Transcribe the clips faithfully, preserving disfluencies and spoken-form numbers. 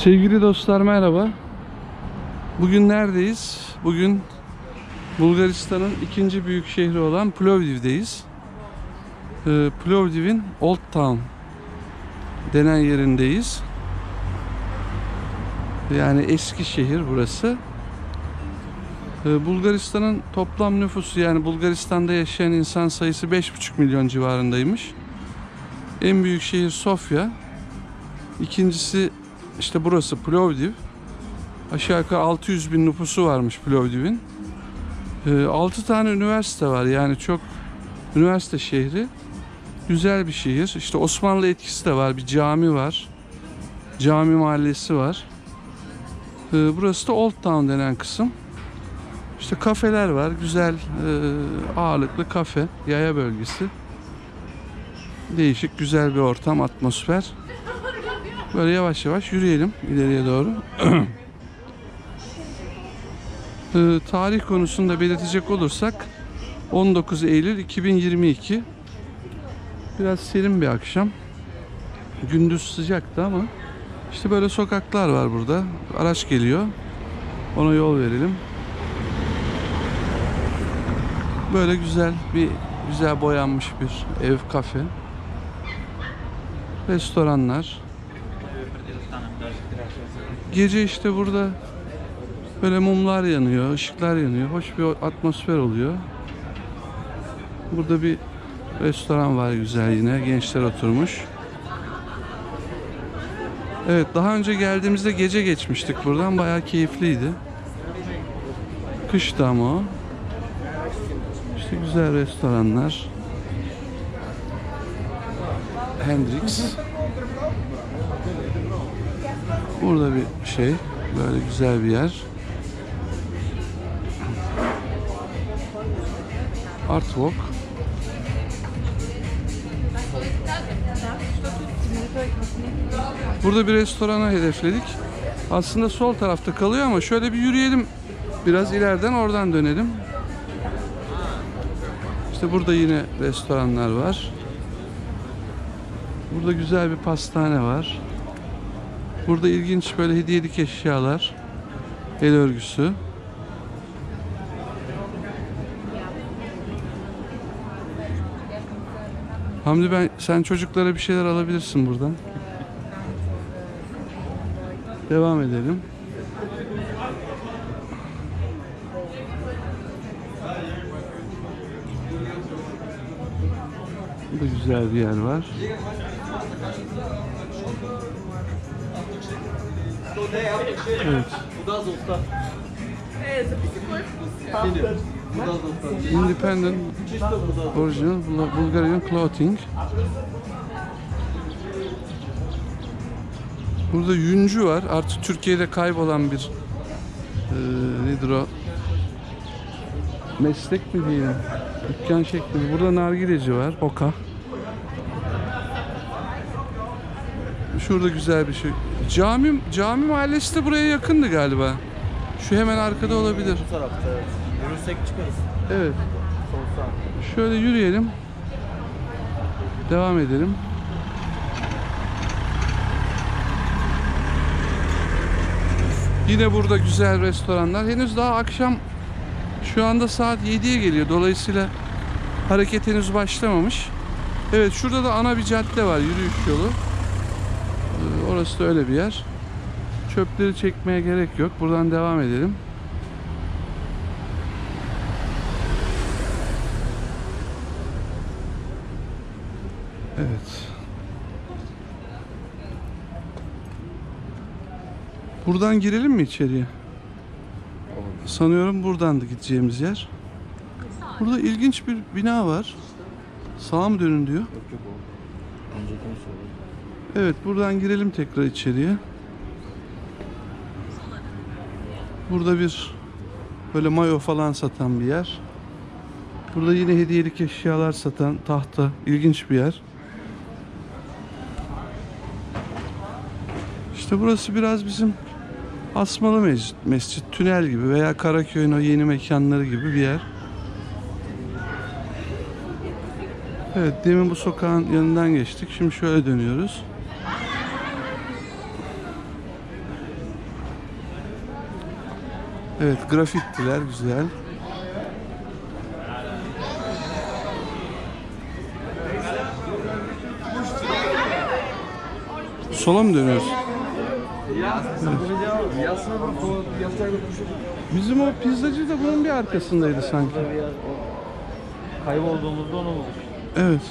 Sevgili dostlar, merhaba. Bugün neredeyiz? Bugün Bulgaristan'ın ikinci büyük şehri olan Plovdiv'deyiz. Ee, Plovdiv'in Old Town denen yerindeyiz. Yani eski şehir burası. Ee, Bulgaristan'ın toplam nüfusu, yani Bulgaristan'da yaşayan insan sayısı beş buçuk milyon civarındaymış. En büyük şehir Sofya. İkincisi işte burası Plovdiv. Aşağı yukarı altı yüz bin nüfusu varmış Plovdiv'in. Ee, altı tane üniversite var, yani çok üniversite şehri. Güzel bir şehir. İşte Osmanlı etkisi de var. Bir cami var. Cami mahallesi var. Ee, burası da Old Town denen kısım. İşte kafeler var. Güzel, e, ağırlıklı kafe. Yaya bölgesi. Değişik, güzel bir ortam, atmosfer. Böyle yavaş yavaş yürüyelim ileriye doğru. e, tarih konusunda belirtecek olursak on dokuz Eylül iki bin yirmi iki. Biraz serin bir akşam. Gündüz sıcaktı ama işte böyle sokaklar var burada. Araç geliyor. Ona yol verelim. Böyle güzel bir güzel boyanmış bir ev, kafe. Restoranlar. Gece işte burada böyle mumlar yanıyor, ışıklar yanıyor. Hoş bir atmosfer oluyor. Burada bir restoran var güzel yine. Gençler oturmuş. Evet, daha önce geldiğimizde gece geçmiştik buradan. Bayağı keyifliydi. Kıştı ama o. İşte güzel restoranlar. Hendrix. Burada bir şey. Böyle güzel bir yer. Artwalk. Burada bir restorana hedefledik. Aslında sol tarafta kalıyor ama şöyle bir yürüyelim. Biraz ileriden oradan dönelim. İşte burada yine restoranlar var. Burada güzel bir pastane var. Burada ilginç böyle hediyelik eşyalar. El örgüsü. Hamdi, ben sen çocuklara bir şeyler alabilirsin buradan. Devam edelim. Burada güzel bir yer var. Evet. Independent Original Bulgarian Clothing. Burada yüncü var. Artık Türkiye'de kaybolan bir e, nedir o? Meslek mi diyelim? Dükkan şeklinde. Burada nargileci var. Hoka. Şurada güzel bir şey. Cami, cami mahallesi de buraya yakındı galiba. Şu hemen arkada olabilir. Bu tarafta, evet. Yürürsek çıkarız. Evet. Sol sağ. Şöyle yürüyelim. Devam edelim. Yine burada güzel restoranlar. Henüz daha akşam, şu anda saat yediye geliyor. Dolayısıyla hareket henüz başlamamış. Evet, şurada da ana bir cadde var, yürüyüş yolu. Ee, orası da öyle bir yer. Çöpleri çekmeye gerek yok. Buradan devam edelim. Evet. Buradan girelim mi içeriye? Sanıyorum buradan da gideceğimiz yer. Burada ilginç bir bina var. Sağa mı dönün diyor. Yok yok o. Önceden söyleyeyim. Evet, buradan girelim tekrar içeriye. Burada bir böyle mayo falan satan bir yer. Burada yine hediyelik eşyalar satan, tahta, ilginç bir yer. İşte burası biraz bizim Asmalı Mescit, Mescit Tünel gibi veya Karaköy'ün o yeni mekanları gibi bir yer. Evet, demin bu sokağın yanından geçtik. Şimdi şöyle dönüyoruz. Evet, grafittiler güzel. Sola mı dönüyoruz? Bizim o pizzacı da bunun bir arkasındaydı sanki. Kaybolduğumuzda onu bulduk. Evet.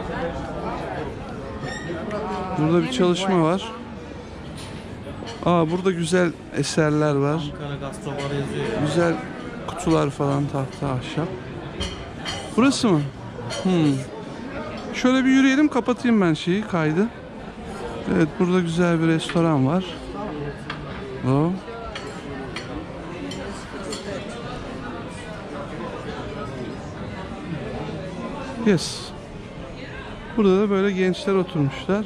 Burada bir çalışma var. Aa, burada güzel eserler var. Ankara Gastrobar yazıyor. Güzel kutular falan, tahta, ahşap. Burası mı? Hmm. Şöyle bir yürüyelim, kapatayım ben şeyi, kaydı. Evet, burada güzel bir restoran var. O. Yes. Burada da böyle gençler oturmuşlar.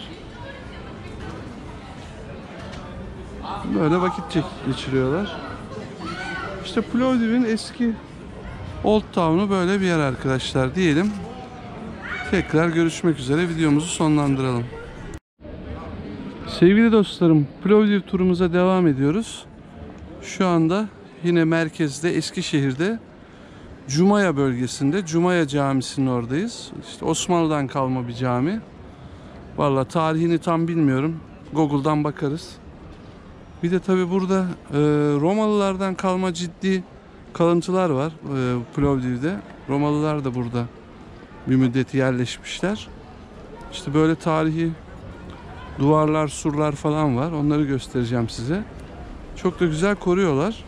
Böyle vakit geçiriyorlar. İşte Plovdiv'in eski Old Town'u böyle bir yer arkadaşlar diyelim. Tekrar görüşmek üzere, videomuzu sonlandıralım. Sevgili dostlarım, Plovdiv turumuza devam ediyoruz. Şu anda yine merkezde, Eskişehir'de Cumaya bölgesinde, Cumaya Camisi'nin oradayız. İşte Osmanlı'dan kalma bir cami. Vallahi tarihini tam bilmiyorum. Google'dan bakarız. Bir de tabi burada e, Romalılardan kalma ciddi kalıntılar var e, Plovdiv'de. Romalılar da burada bir müddet yerleşmişler. İşte böyle tarihi duvarlar, surlar falan var. Onları göstereceğim size. Çok da güzel koruyorlar.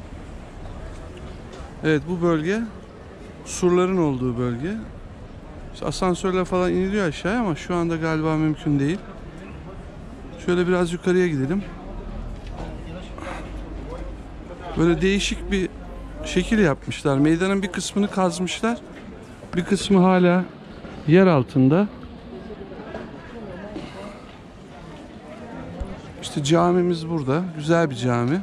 Evet, bu bölge surların olduğu bölge. İşte asansörle falan iniliyor aşağıya ama şu anda galiba mümkün değil. Şöyle biraz yukarıya gidelim. Böyle değişik bir şekil yapmışlar. Meydanın bir kısmını kazmışlar. Bir kısmı hala yer altında. İşte camimiz burada. Güzel bir cami.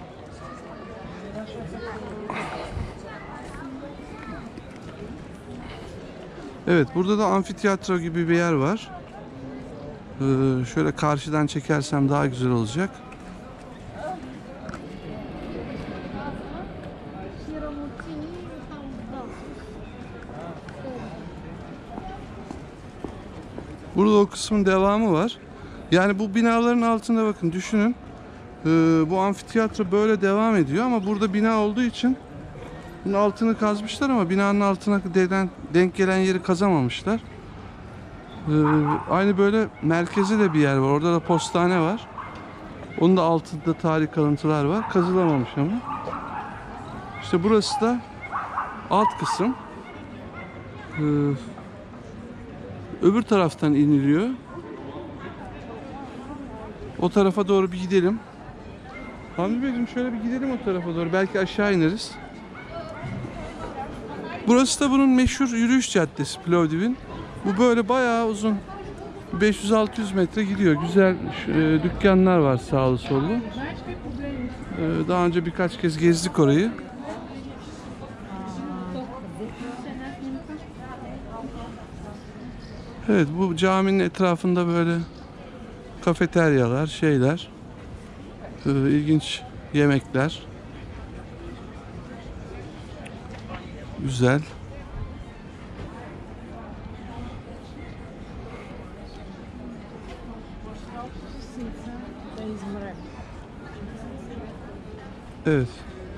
Evet, burada da amfiteyatro gibi bir yer var. Ee, şöyle karşıdan çekersem daha güzel olacak. Burada o kısmın devamı var. Yani bu binaların altında bakın, düşünün. Ee, bu amfiteyatro böyle devam ediyor ama burada bina olduğu için bunun altını kazmışlar ama binanın altına deden, denk gelen yeri kazamamışlar. Ee, aynı böyle merkezde de bir yer var. Orada da postane var. Onun da altında tarih kalıntılar var. Kazılamamış ama. İşte burası da alt kısım. Ee, öbür taraftan iniliyor. O tarafa doğru bir gidelim. Hamdi Beyciğim, şöyle bir gidelim o tarafa doğru. Belki aşağı ineriz. Burası da bunun meşhur yürüyüş caddesi Plovdiv'in. Bu böyle bayağı uzun. beş yüz altı yüz metre gidiyor. Güzel e, dükkanlar var sağlı sollu. E, daha önce birkaç kez gezdik orayı. Evet, bu caminin etrafında böyle kafeteryalar, şeyler, e, ilginç yemekler. Güzel. Evet.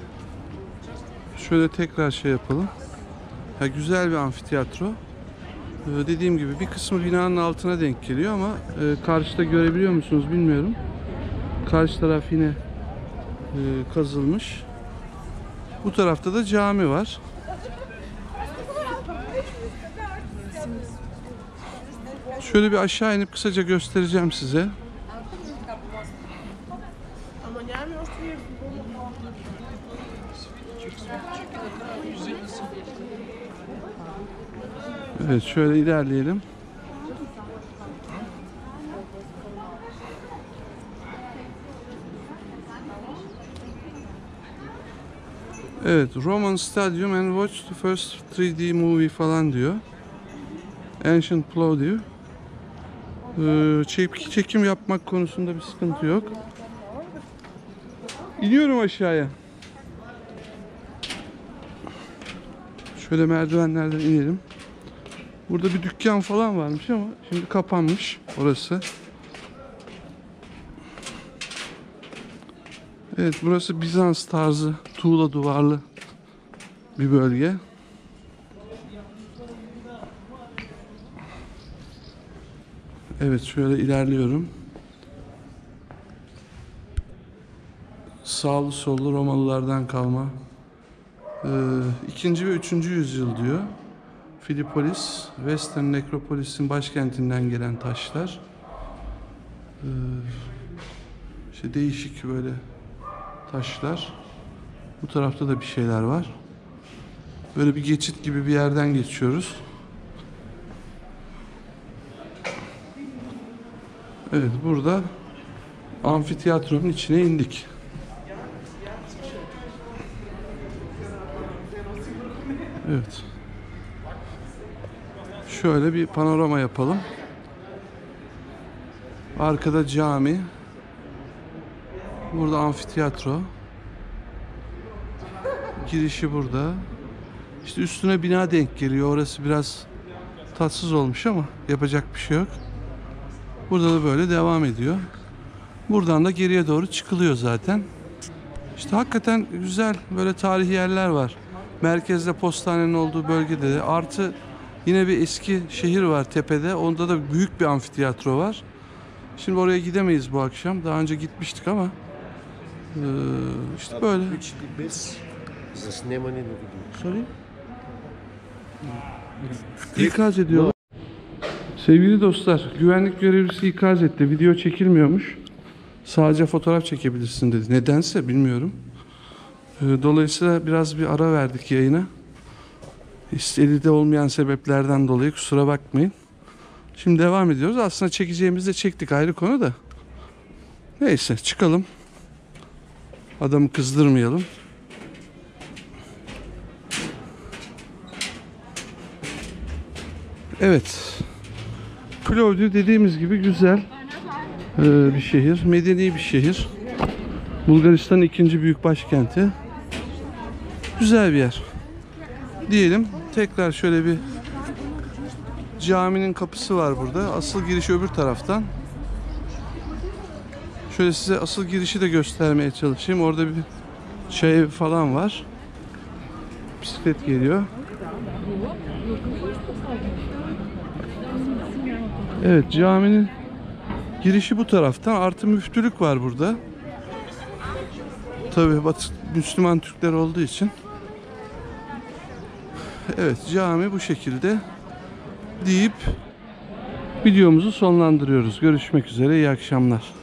Şöyle tekrar şey yapalım. Ha, güzel bir amfiteyatro. Ee, dediğim gibi bir kısmı binanın altına denk geliyor ama e, karşıda görebiliyor musunuz bilmiyorum. Karşı taraf yine e, kazılmış. Bu tarafta da cami var. Şöyle bir aşağı inip kısaca göstereceğim size. Evet, şöyle ilerleyelim. Evet, Roman Stadium and watch the first three D movie falan diyor. Ancient Plovdiv. Ee, çek, çekim yapmak konusunda bir sıkıntı yok. İniyorum aşağıya. Şöyle merdivenlerden inelim. Burada bir dükkan falan varmış ama şimdi kapanmış orası. Evet, burası Bizans tarzı tuğla duvarlı bir bölge. Evet, şöyle ilerliyorum. Sağlı sollu Romalılardan kalma. Ee, ikinci ve üçüncü yüzyıl diyor. Filipolis, Western Nekropolis'in başkentinden gelen taşlar. Ee, işte değişik böyle taşlar. Bu tarafta da bir şeyler var. Böyle bir geçit gibi bir yerden geçiyoruz. Evet, burada amfiteyatronun içine indik. Evet. Şöyle bir panorama yapalım. Arkada cami. Burada amfiteyatro. Girişi burada. İşte üstüne bina denk geliyor. Orası biraz tatsız olmuş ama yapacak bir şey yok. Burada da böyle devam ediyor. Buradan da geriye doğru çıkılıyor zaten. İşte hakikaten güzel böyle tarihi yerler var. Merkezde postanenin olduğu bölgede de. Artı yine bir eski şehir var tepede. Onda da büyük bir amfiteyatro var. Şimdi oraya gidemeyiz bu akşam. Daha önce gitmiştik ama ee, işte böyle. Sorry. İkaz ediyorlar. Sevgili dostlar, güvenlik görevlisi ikaz etti. Video çekilmiyormuş. Sadece fotoğraf çekebilirsin dedi. Nedense bilmiyorum. Dolayısıyla biraz bir ara verdik yayına. İstediği olmayan sebeplerden dolayı kusura bakmayın. Şimdi devam ediyoruz. Aslında çekeceğimizi de çektik, ayrı konu da. Neyse, çıkalım. Adamı kızdırmayalım. Evet. Plovdiv dediğimiz gibi güzel ee, bir şehir. Medeni bir şehir. Bulgaristan'ın ikinci büyük başkenti. Güzel bir yer. Diyelim. Tekrar şöyle bir caminin kapısı var burada. Asıl giriş öbür taraftan. Şöyle size asıl girişi de göstermeye çalışayım. Orada bir çay evi falan var. Bisiklet geliyor. Evet, caminin girişi bu taraftan. Artı müftülük var burada. Tabii Batı Müslüman Türkler olduğu için. Evet, cami bu şekilde deyip videomuzu sonlandırıyoruz. Görüşmek üzere, iyi akşamlar.